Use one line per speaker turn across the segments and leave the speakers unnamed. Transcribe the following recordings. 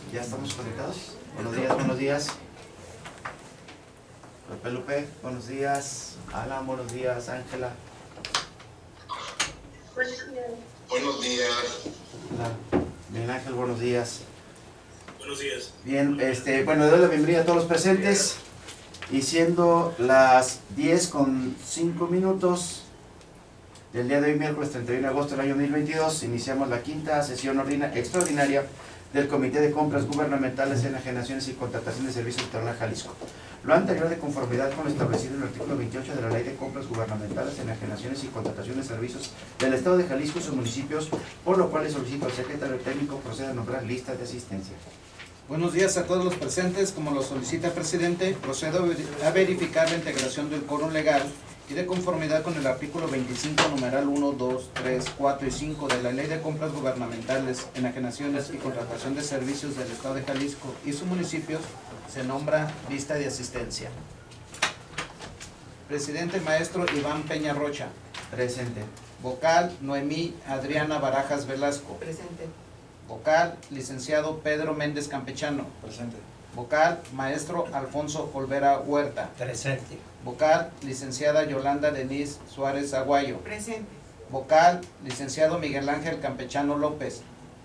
Ya estamos conectados. Buenos días, buenos días. Lupe, buenos días. Alan, buenos días. Ángela.
Buenos días.
Hola. Bien, Ángel, buenos días.
Buenos días.
Bien, bueno, le doy la bienvenida a todos los presentes. Y siendo las 10:05 del día de hoy, miércoles 31 de agosto del año 2022, iniciamos la quinta sesión extraordinaria del Comité de Compras Gubernamentales, Enajenaciones y Contratación de Servicios de Tonalá, Jalisco. Lo anterior de conformidad con lo establecido en el artículo 28 de la Ley de Compras Gubernamentales, Enajenaciones y Contratación de Servicios del Estado de Jalisco y sus municipios, por lo cual le solicito al secretario técnico proceda a nombrar listas de asistencia.
Buenos días a todos los presentes. Como lo solicita el presidente, procedo a verificar la integración del quórum legal y de conformidad con el artículo 25, numeral 1, 2, 3, 4 y 5 de la Ley de Compras Gubernamentales, Enajenaciones y Contratación de Servicios del Estado de Jalisco y sus municipios, se nombra lista de asistencia. Presidente maestro Iván Peña Rocha.
Presente.
Vocal Noemí Adriana Barajas Velasco.
Presente.
Vocal licenciado Pedro Méndez Campechano.
Presente.
Vocal maestro Alfonso Olvera Huerta.
Presente.
Vocal licenciada Yolanda Denise Suárez Aguayo.
Presente.
Vocal licenciado Miguel Ángel Campechano López.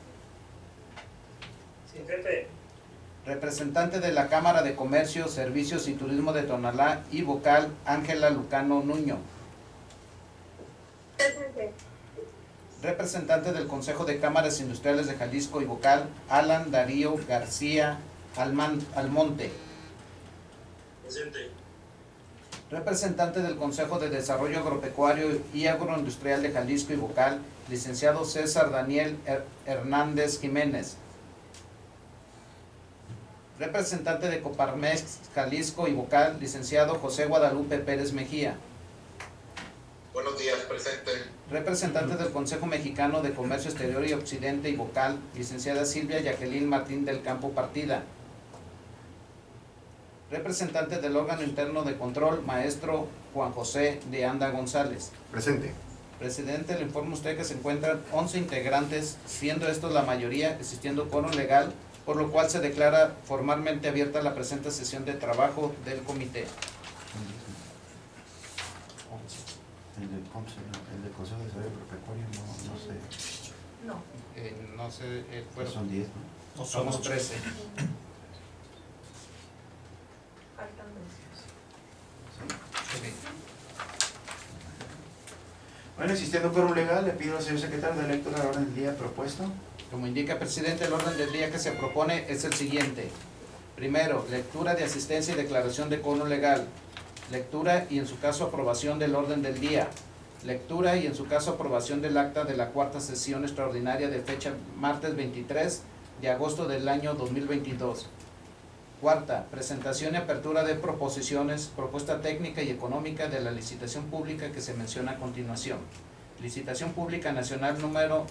Jefe.
Representante de la Cámara de Comercio, Servicios y Turismo de Tonalá y vocal Ángela Lucano Nuño.
Presente.
Representante del Consejo de Cámaras Industriales de Jalisco y vocal Alan Darío García Almonte.
Presente.
Representante del Consejo de Desarrollo Agropecuario y Agroindustrial de Jalisco y vocal licenciado César Daniel Hernández Jiménez. Representante de Coparmex Jalisco y vocal licenciado José Guadalupe Pérez Mejía.
Buenos días, presente.
Representante del Consejo Mexicano de Comercio Exterior y Occidente y vocal licenciada Silvia Jacqueline Martín del Campo Partida. Representante del órgano interno de control, maestro Juan José de Anda González.
Presente.
Presidente, le informo a usted que se encuentran 11 integrantes, siendo estos la mayoría, existiendo quórum legal, por lo cual se declara formalmente abierta la presente sesión de trabajo del comité.
El del Consejo de Desarrollo Agropecuario no sé.
No.
No sé,
Son 10, ¿no?
somos 13.
Faltan dos.
Sí. Bueno, existiendo quórum legal, le pido al señor secretario de lectura del orden del día propuesto.
Como indica el presidente, el orden del día que se propone es el siguiente. Primero, lectura de asistencia y declaración de quórum legal. Lectura y en su caso aprobación del orden del día. Lectura y en su caso aprobación del acta de la cuarta sesión extraordinaria de fecha martes 23 de agosto del año 2022. Cuarta, presentación y apertura de proposiciones, propuesta técnica y económica de la licitación pública que se menciona a continuación. Licitación Pública Nacional número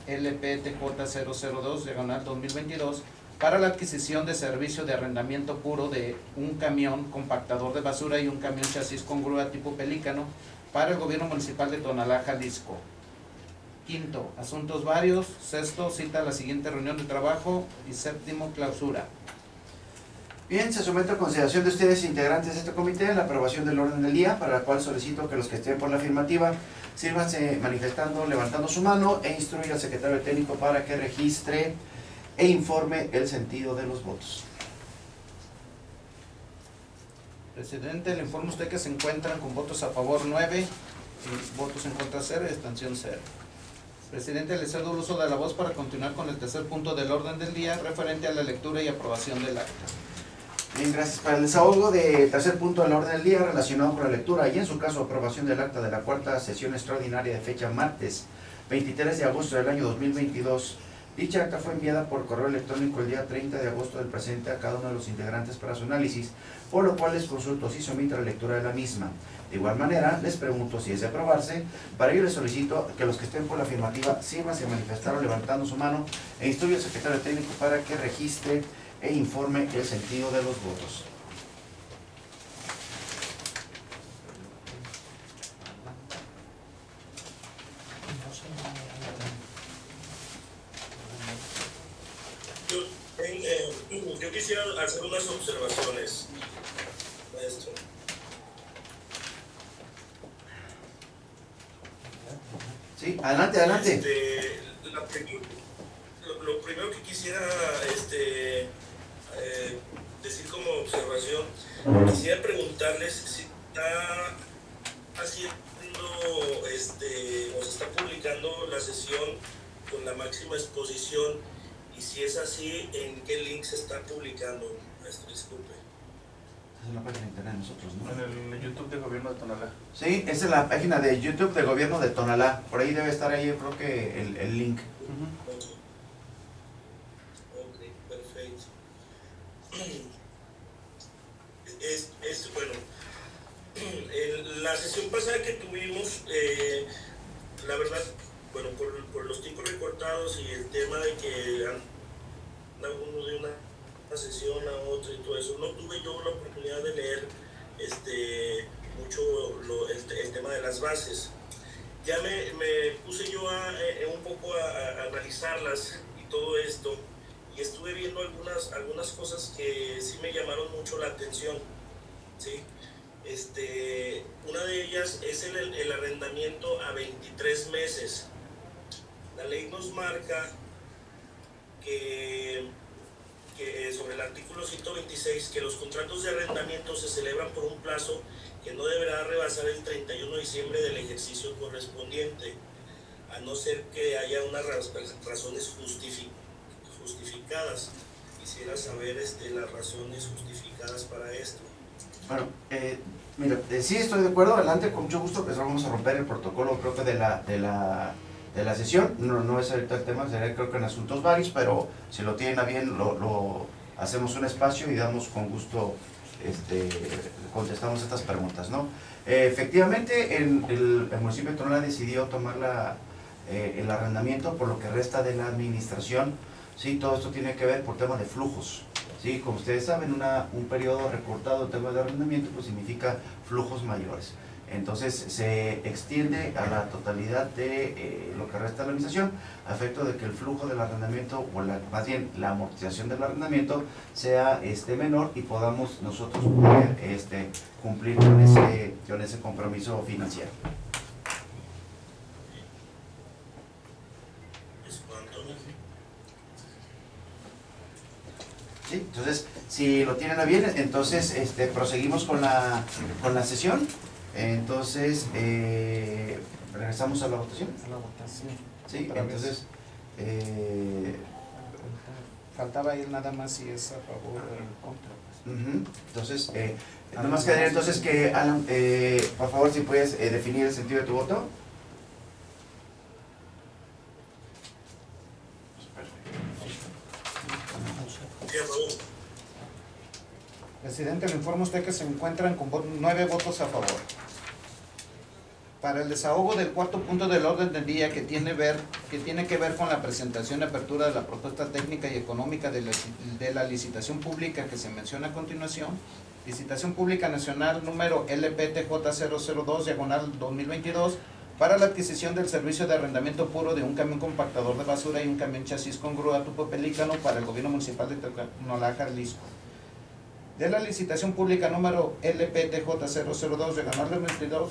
LPTJ002/2022 para la adquisición de servicio de arrendamiento puro de un camión compactador de basura y un camión chasis con grúa tipo pelícano para el gobierno municipal de Tonalá, Jalisco. Quinto, asuntos varios. Sexto, cita a la siguiente reunión de trabajo. Y séptimo, clausura.
Bien, se somete a consideración de ustedes, integrantes de este comité, la aprobación del orden del día, para la cual solicito que los que estén por la afirmativa sírvanse manifestando, levantando su mano e instruya al secretario técnico para que registre e informe el sentido de los votos.
Presidente, le informo a usted que se encuentran con votos a favor 9, y votos en contra 0 y abstención 0. Presidente, le cedo el uso de la voz para continuar con el tercer punto del orden del día, referente a la lectura y aprobación del acta.
Bien, gracias. Para el desahogo del tercer punto del orden del día relacionado con la lectura y en su caso aprobación del acta de la cuarta sesión extraordinaria de fecha martes 23 de agosto del año 2022. Dicha acta fue enviada por correo electrónico el día 30 de agosto del presente a cada uno de los integrantes para su análisis, por lo cual les consulto si se omite la lectura de la misma. De igual manera, les pregunto si es de aprobarse. Para ello les solicito que los que estén por la afirmativa sírvanse manifestaron levantando su mano e instruya al secretario técnico para que registre e informe el sentido de los votos.
Yo quisiera hacer unas observaciones, maestro.
Sí, adelante, adelante.
Lo primero que quisiera decir como observación, quisiera preguntarles si está haciendo o se está publicando la sesión con la máxima exposición, y si es así, ¿en qué link se está publicando? Maestro, disculpe.
Esa es la página de internet de nosotros, ¿no?
En el YouTube de Gobierno de Tonalá.
Sí, esa es la página de YouTube de Gobierno de Tonalá. Por ahí debe estar ahí, yo creo que el link.
Ok, perfecto. Bueno, en la sesión pasada que tuvimos, la verdad, bueno, por los tiempos recortados y el tema de que anda uno de una sesión a otra y todo eso, no tuve yo la oportunidad de leer mucho el tema de las bases. Ya me puse yo un poco a analizarlas y todo esto, y estuve viendo algunas cosas que sí me llamaron mucho la atención, ¿sí? Una de ellas es el arrendamiento a 23 meses. La ley nos marca que sobre el artículo 126, que los contratos de arrendamiento se celebran por un plazo que no deberá rebasar el 31 de diciembre del ejercicio correspondiente, a no ser que haya unas razones justificadas. Quisiera saber las razones justificadas para esto.
Bueno, mira, sí estoy de acuerdo, adelante, con mucho gusto, pues vamos a romper el protocolo propio de la sesión. No es ahorita el tema, sería creo que en asuntos varios, pero si lo tienen a bien, lo hacemos un espacio y damos con gusto, contestamos estas preguntas, ¿no? Efectivamente, el municipio de Tonalá decidió tomar el arrendamiento por lo que resta de la administración. Sí, todo esto tiene que ver por tema de flujos. Sí, como ustedes saben, un periodo recortado de tema de arrendamiento pues significa flujos mayores. Entonces se extiende a la totalidad de lo que resta de la administración, a efecto de que el flujo del arrendamiento, o más bien la amortización del arrendamiento, sea menor y podamos nosotros poder cumplir con ese compromiso financiero. ¿Sí? Entonces, si lo tienen a bien, entonces proseguimos con la sesión. Entonces, regresamos a la votación.
A la votación.
Sí,
Otra
entonces,
faltaba ir nada más si es a favor o en contra.
Entonces, nada más quedaría entonces que, Alan, por favor, si puedes definir el sentido de tu voto.
Presidente, le informo a usted que se encuentran con 9 votos a favor. Para el desahogo del cuarto punto del orden del día, que tiene que ver con la presentación y apertura de la propuesta técnica y económica de la licitación pública que se menciona a continuación, licitación pública nacional número LPTJ002/2022, para la adquisición del servicio de arrendamiento puro de un camión compactador de basura y un camión chasis con grúa tipo pelícano para el gobierno municipal de Tonalá, Jalisco. De la licitación pública número LPTJ002/2022,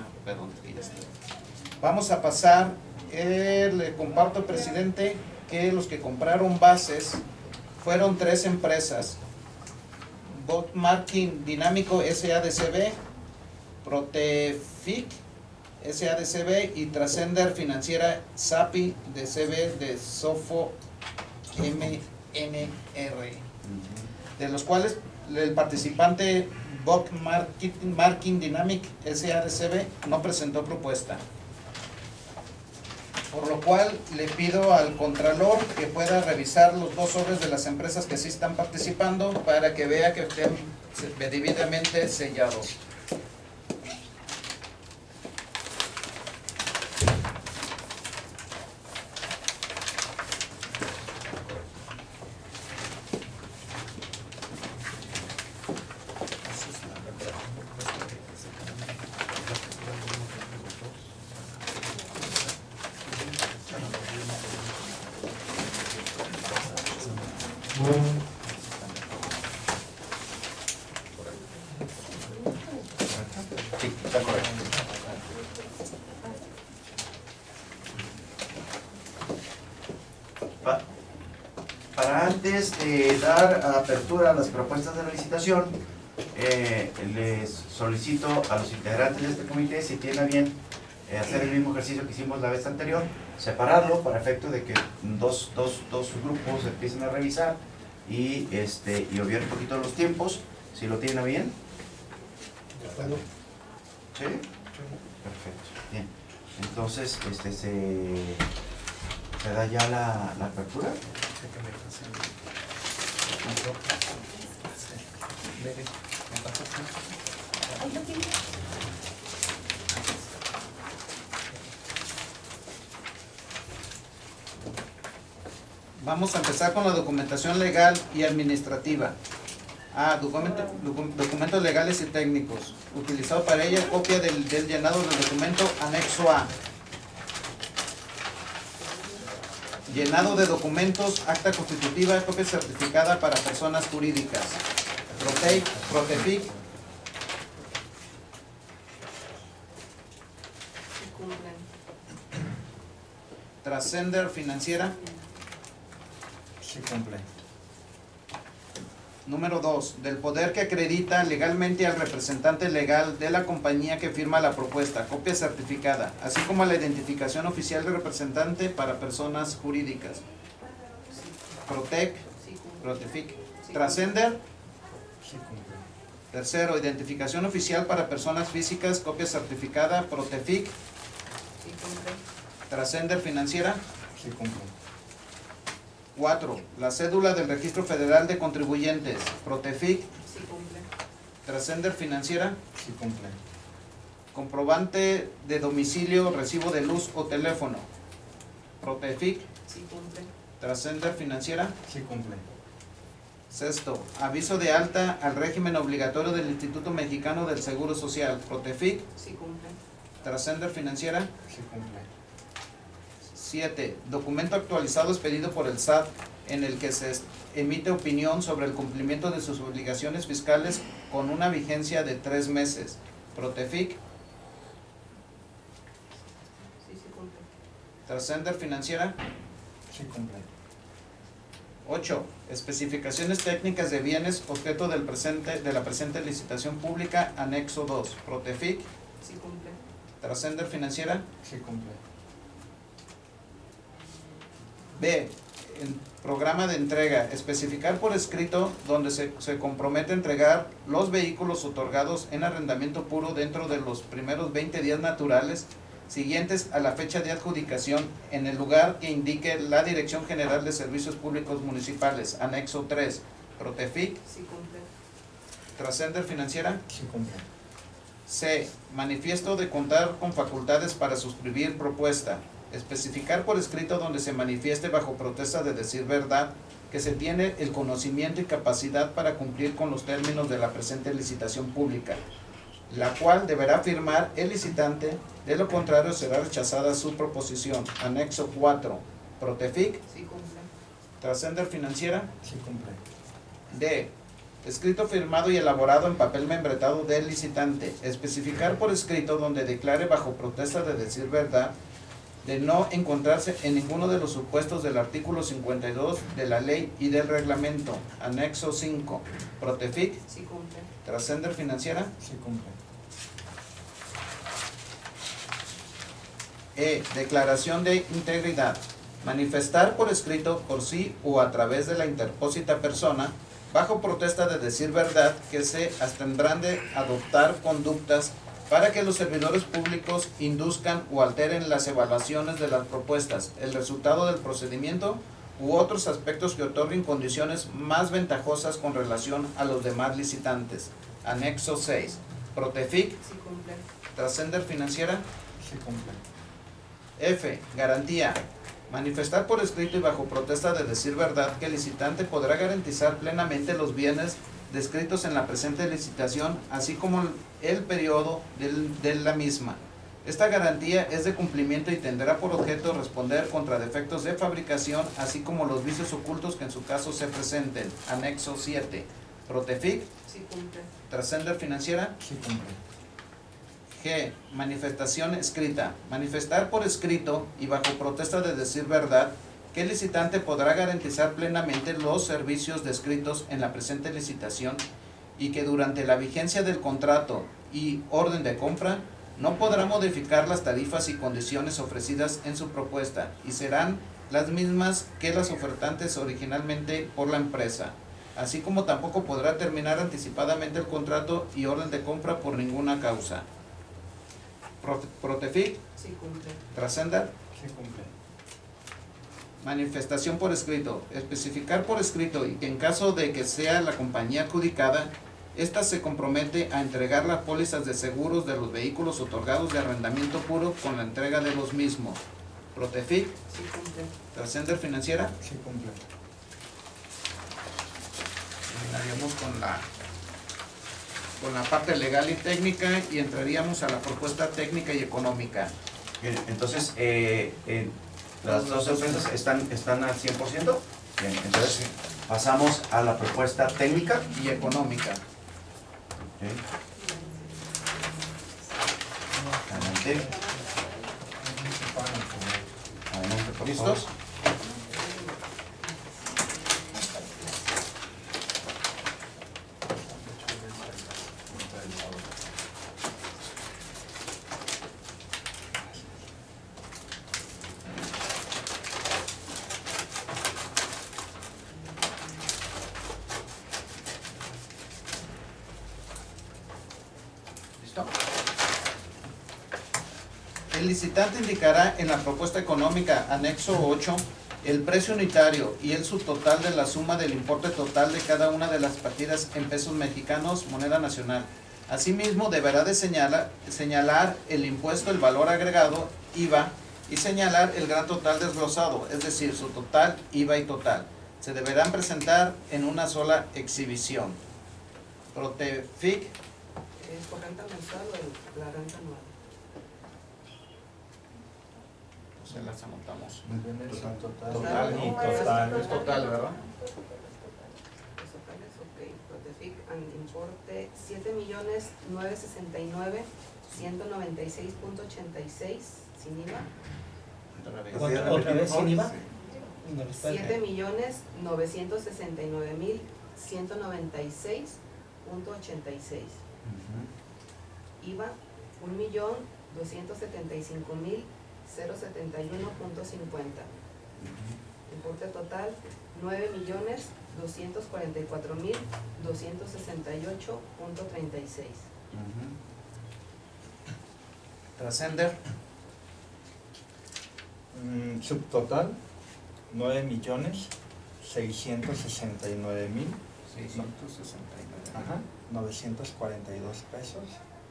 vamos a pasar, le comparto, presidente, que los que compraron bases fueron 3 empresas: Bookmarking Dinámico SADCB, Protefic SADCB y Trascender Financiera SAPI DCB de Sofo MNR, de los cuales el participante Bookmarking Dynamic SADCB no presentó propuesta, por lo cual le pido al Contralor que pueda revisar los 2 sobres de las empresas que sí están participando para que vea que estén debidamente sellados.
Antes de dar apertura a las propuestas de la licitación, les solicito a los integrantes de este comité, si tienen a bien hacer el mismo ejercicio que hicimos la vez anterior, separarlo para efecto de que dos grupos empiecen a revisar y obviar un poquito los tiempos, si lo tienen a bien. ¿Sí? Perfecto, bien. Entonces, ¿se da ya la apertura?
Vamos a empezar con la documentación legal y administrativa. Documentos legales y técnicos. Utilizado para ella copia del llenado del documento anexo A. Llenado de documentos, acta constitutiva, copia certificada para personas jurídicas. Protefic. Trascender financiera.
Sí cumple.
Número 2. Del poder que acredita legalmente al representante legal de la compañía que firma la propuesta, copia certificada, así como la identificación oficial del representante para personas jurídicas. Protefic. Trascender.
Sí cumple.
Tercero, identificación oficial para personas físicas, copia certificada, Protefic. Trascender financiera.
Sí cumple.
4. La cédula del Registro Federal de Contribuyentes, Protefic. Trascender financiera.
Sí cumple.
Comprobante de domicilio, recibo de luz o teléfono, Protefic. Trascender financiera.
Sí cumple.
Sexto, aviso de alta al régimen obligatorio del Instituto Mexicano del Seguro Social, Protefic. Trascender financiera.
Sí cumple.
7. Documento actualizado expedido por el SAT en el que se emite opinión sobre el cumplimiento de sus obligaciones fiscales con una vigencia de 3 meses. Protefic. Trascender financiera.
Sí cumple.
8. Especificaciones técnicas de bienes objeto de la presente licitación pública, anexo 2. Protefic. Trascender financiera.
Sí cumple.
B. En programa de entrega. Especificar por escrito donde se compromete a entregar los vehículos otorgados en arrendamiento puro dentro de los primeros 20 días naturales siguientes a la fecha de adjudicación en el lugar que indique la Dirección General de Servicios Públicos Municipales, anexo 3. Protefic. Trascender financiera.
Sí cumple.
C. Manifiesto de contar con facultades para suscribir propuesta. Especificar por escrito donde se manifieste bajo protesta de decir verdad que se tiene el conocimiento y capacidad para cumplir con los términos de la presente licitación pública, la cual deberá firmar el licitante, de lo contrario será rechazada su proposición. Anexo 4. Protefic. Trascender financiera.
Sí cumple.
D. Escrito firmado y elaborado en papel membretado del licitante. Especificar por escrito donde declare bajo protesta de decir verdad de no encontrarse en ninguno de los supuestos del artículo 52 de la ley y del reglamento. Anexo 5. Protefic. Trascender financiera.
Sí cumple.
E. Declaración de integridad. Manifestar por escrito, por sí o a través de la interpósita persona, bajo protesta de decir verdad, que se abstendrán de adoptar conductas para que los servidores públicos induzcan o alteren las evaluaciones de las propuestas, el resultado del procedimiento u otros aspectos que otorguen condiciones más ventajosas con relación a los demás licitantes. Anexo 6. Protefic. Trascender financiera.
Sí cumple.
F. Garantía. Manifestar por escrito y bajo protesta de decir verdad que el licitante podrá garantizar plenamente los bienes descritos en la presente licitación, así como el periodo de la misma. Esta garantía es de cumplimiento y tendrá por objeto responder contra defectos de fabricación, así como los vicios ocultos que en su caso se presenten. Anexo 7. Protefic. Trascender financiera.
Sí cumple.
G. Manifestación escrita. Manifestar por escrito y bajo protesta de decir verdad que el licitante podrá garantizar plenamente los servicios descritos en la presente licitación y que durante la vigencia del contrato y orden de compra no podrá modificar las tarifas y condiciones ofrecidas en su propuesta y serán las mismas que las ofertantes originalmente por la empresa, así como tampoco podrá terminar anticipadamente el contrato y orden de compra por ninguna causa. Protefic,
Sí cumple.
Trascender,
Sí cumple.
manifestación por escrito, especificar por escrito y que en caso de que sea la compañía adjudicada, ésta se compromete a entregar las pólizas de seguros de los vehículos otorgados de arrendamiento puro con la entrega de los mismos. Protefic,
Sí cumple.
Trascender Financiera,
Sí cumple.
terminaríamos con la parte legal y técnica y entraríamos a la propuesta técnica y económica.
Bien, entonces, las dos empresas están al 100%. Bien, entonces pasamos a la propuesta técnica.
Y económica.
Ok. Adelante. Adelante, por
¿Listos?
favor.
¿Listo? El licitante indicará en la propuesta económica anexo 8 el precio unitario y el subtotal de la suma del importe total de cada una de las partidas en pesos mexicanos, moneda nacional. Asimismo, deberá de señalar el impuesto, el valor agregado, IVA, y señalar el gran total desglosado, es decir, su total, IVA y total. Se deberán presentar en una sola exhibición. Protefic,
¿Es por renta mensual o la renta anual?
se las anotamos.
Total.
Total
y
Es
total.
total, ¿verdad?
Los totales, ok. Protefic, importe 7.969.196.86 sin IVA.
¿Otra vez sin IVA?
7.969.196.86. IVA 1.275.071.50. Importe total 9.244.268.36.
Trascender,
Subtotal 9.669.000.
669.
Ajá. 942 pesos.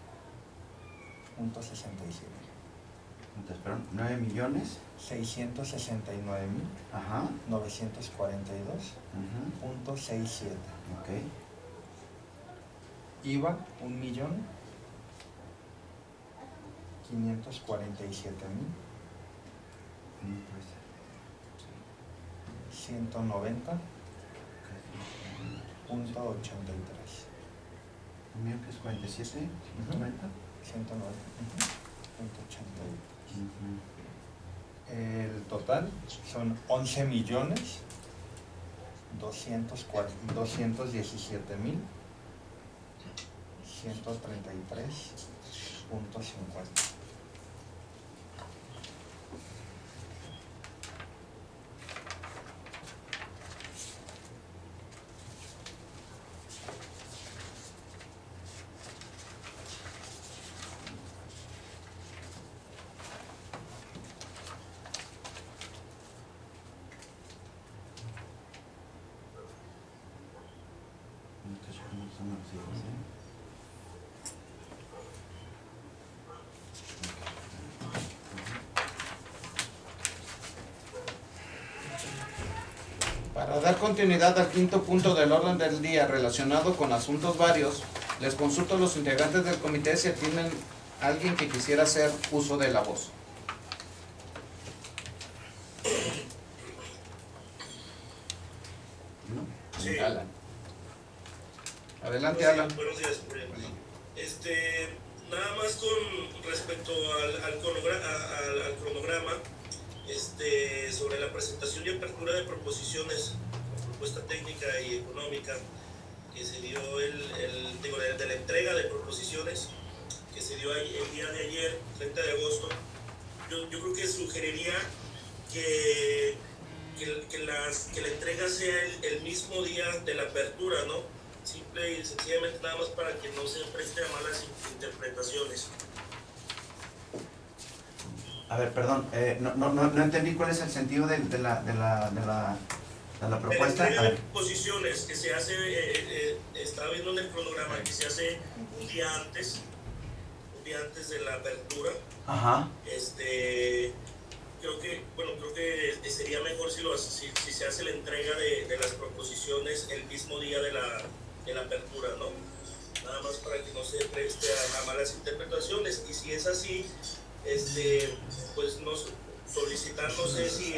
.67.
Entonces, perdón, 9 millones.
669.942.67.
Ajá. Ujú. Ok.
IVA 1.547.190.83.
Un millón que es 47, 90.
190.83. El total son 11.217.133.50.
para dar continuidad al quinto punto del orden del día relacionado con asuntos varios, les consulto a los integrantes del comité si tienen alguien que quisiera hacer uso de la voz.
Sí.
Alan. Adelante,
Buenos
Alan.
días, buenos días, Julián. Nada más con respecto al cronograma, sobre la presentación y apertura de proposiciones, propuesta técnica y económica, que se dio de la entrega de proposiciones, que se dio el día de ayer, 30 de agosto. Yo creo que sugeriría que la entrega sea el mismo día de la apertura, ¿no? Simple y sencillamente nada más para que no se preste a malas interpretaciones.
A ver, perdón, no entendí cuál es el sentido de la propuesta.
La entrega de posiciones que se hace, estaba viendo en el cronograma, que se hace un día antes de la apertura.
Ajá.
Creo que sería mejor si se hace la entrega de las proposiciones el mismo día de la apertura, ¿no? Nada más para que no se preste a malas interpretaciones. Y si es así, pues solicitar, no sé si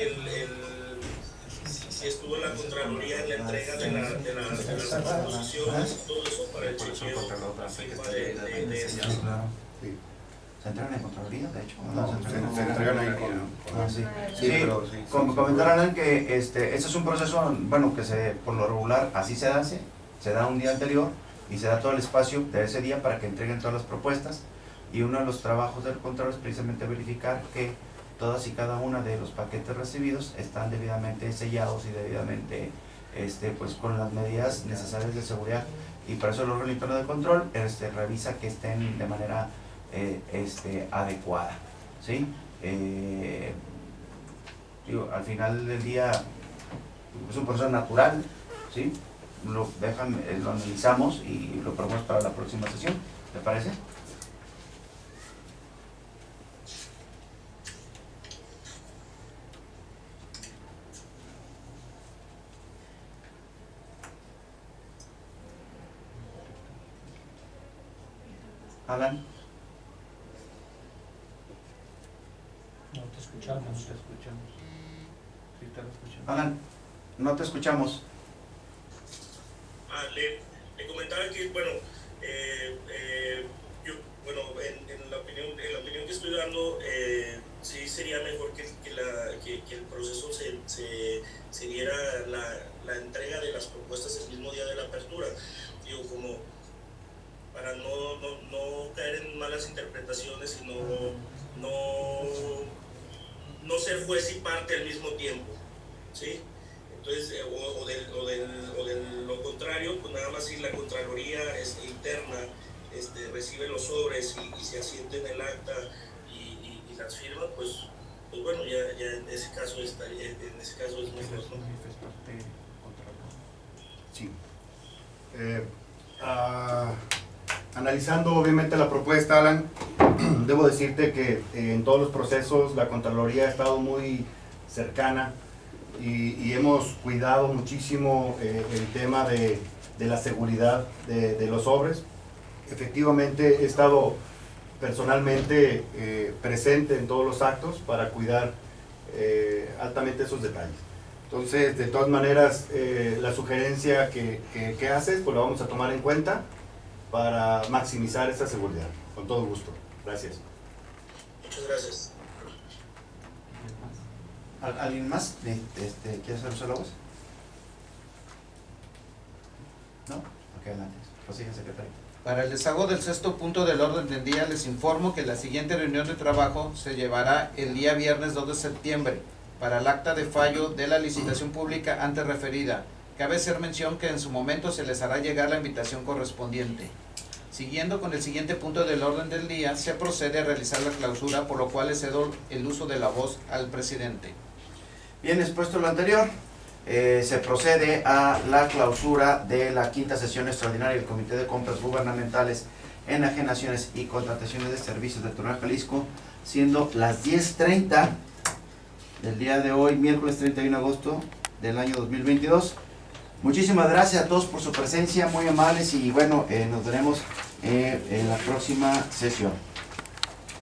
estuvo en la Contraloría en la entrega de las proposiciones y todo eso para el chequeo de estas.
¿Se entregan en Contraloría, de hecho?
Se entregan ahí con...
Sí,
pero sí.
Como comentaron que este es un proceso, bueno, que por lo regular así se hace, se da un día anterior y se da todo el espacio de ese día para que entreguen todas las propuestas, y uno de los trabajos del control es precisamente verificar que todas y cada una de los paquetes recibidos están debidamente sellados y debidamente pues con las medidas necesarias de seguridad, y para eso el órgano interno de control revisa que estén de manera adecuada, ¿sí? Al final del día es un proceso natural, ¿sí? Lo analizamos y lo proponemos para la próxima sesión, ¿te parece? Alan.
No te escuchamos.
No te escuchamos. Sí, te lo escuchamos.
Alan, no te escuchamos.
Le comentaba que, bueno, en la opinión que estoy dando, sí sería mejor que el proceso se diera la entrega de las propuestas el mismo día de la apertura. Digo, como para no caer en malas interpretaciones y no ser juez y parte al mismo tiempo, ¿sí? Entonces, de lo contrario, pues nada más si la Contraloría interna recibe los sobres y se asienta en el acta y las firma, pues bueno, ya en ese caso es mejor, ¿no?
Sí. Analizando obviamente la propuesta, Alan, debo decirte que en todos los procesos la Contraloría ha estado muy cercana y hemos cuidado muchísimo el tema de la seguridad de los sobres. Efectivamente he estado personalmente presente en todos los actos para cuidar altamente esos detalles. Entonces, de todas maneras, la sugerencia que haces, pues la vamos a tomar en cuenta para maximizar esa seguridad. Con todo gusto. Gracias.
Muchas gracias.
¿Alguien más? ¿Quiere hacer uso de la voz? ¿No? Ok, adelante. Prosigue, secretario.
Para el desahogo del sexto punto del orden del día, les informo que la siguiente reunión de trabajo se llevará el día viernes 2 de septiembre para el acta de fallo de la licitación pública antes referida. Cabe hacer mención que en su momento se les hará llegar la invitación correspondiente. Siguiendo con el siguiente punto del orden del día, se procede a realizar la clausura, por lo cual le cedo el uso de la voz al presidente.
Bien, expuesto lo anterior, se procede a la clausura de la quinta sesión extraordinaria del Comité de Compras Gubernamentales, Enajenaciones y Contrataciones de Servicios de Tonalá, Jalisco, siendo las 10:30 del día de hoy, miércoles 31 de agosto del año 2022. Muchísimas gracias a todos por su presencia, muy amables, y bueno, nos veremos en la próxima sesión.